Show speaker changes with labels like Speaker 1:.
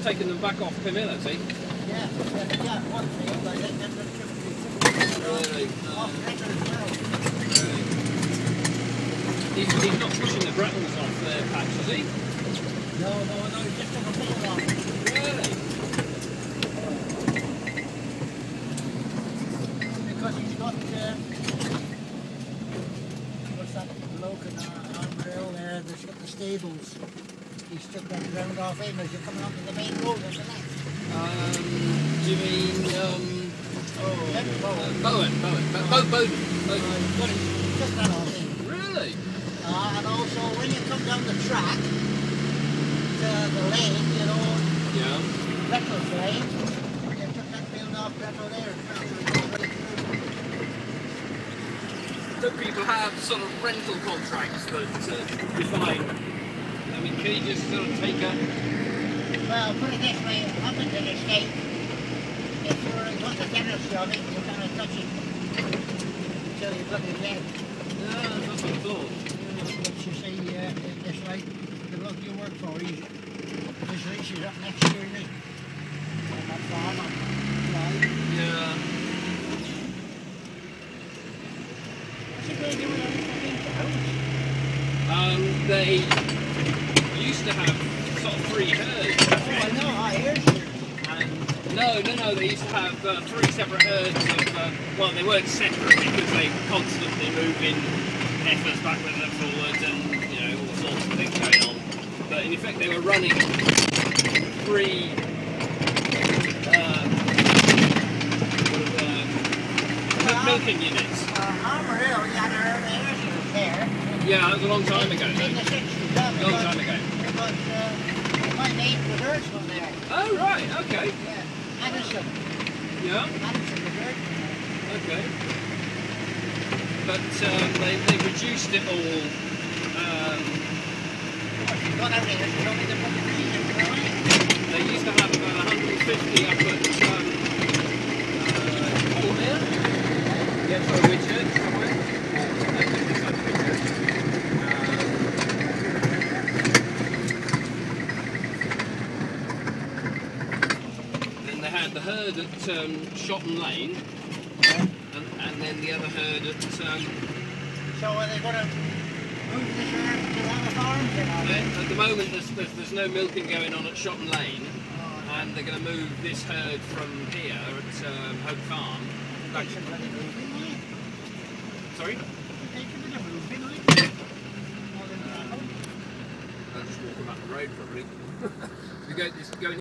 Speaker 1: just taken them back off Pimil, has he?
Speaker 2: Yeah, one field, I think that's
Speaker 1: Really?
Speaker 2: off record as well.
Speaker 1: Really? He's not pushing the Brettons off their patch, is he?
Speaker 2: No, he just took a field off.
Speaker 1: Really?
Speaker 2: Because he's got, what's that bloke in Armorill there that's got the stables. He's took that ground off him as you're coming onto the main road, isn't it?
Speaker 1: Do you mean, Bowden.
Speaker 2: Bowden. Just that off him.
Speaker 1: Really?
Speaker 2: And also when you come down the track to the lane, you know,
Speaker 1: Yeah.
Speaker 2: Brettles lane, you took that field off Brettle there.
Speaker 1: Do people have sort of rental contracts that define? I mean, can you just sort of take a...
Speaker 2: Well, put it this way, up into the state, if you're got the tennis job, you can't touch it until you've got it dead.
Speaker 1: Yeah, that's what I thought.
Speaker 2: But you see, it's like the bloke you work for, his lease is up next year, isn't he? On that farm, right?
Speaker 1: Yeah.
Speaker 2: What's he going to do with all the fucking cows?
Speaker 1: They used to have sort of 3 herds.
Speaker 2: Oh, I know, I hear you.
Speaker 1: No, they used to have 3 separate herds of, well, they weren't separate because they constantly moving heifers backwards and forwards and, you know, all sorts of things going on. But in effect they were running 3 milking units.
Speaker 2: Armorill, you had her heirs there.
Speaker 1: Yeah, that was a long time ago.
Speaker 2: In the 60s,
Speaker 1: Long time ago.
Speaker 2: Because my mate was herdsman there.
Speaker 1: Oh, right, okay.
Speaker 2: Yeah, Addison.
Speaker 1: Yeah,
Speaker 2: Addison was herdsman there.
Speaker 1: okay. But they reduced it all.
Speaker 2: Got out there, it's only the public reason, right?
Speaker 1: They used to have about 150 up at Colmere. Yeah, sorry, Whitchurch somewhere. Then they had the herd at Shotton Lane, and then the other herd at.
Speaker 2: So are they going to move this herd to other farms then, are they?
Speaker 1: At the moment, there's no milking going on at Shotton Lane, and they're going to move this herd from here at Hope Farm. Back to, sorry? I'll just walk them up the road probably. We go going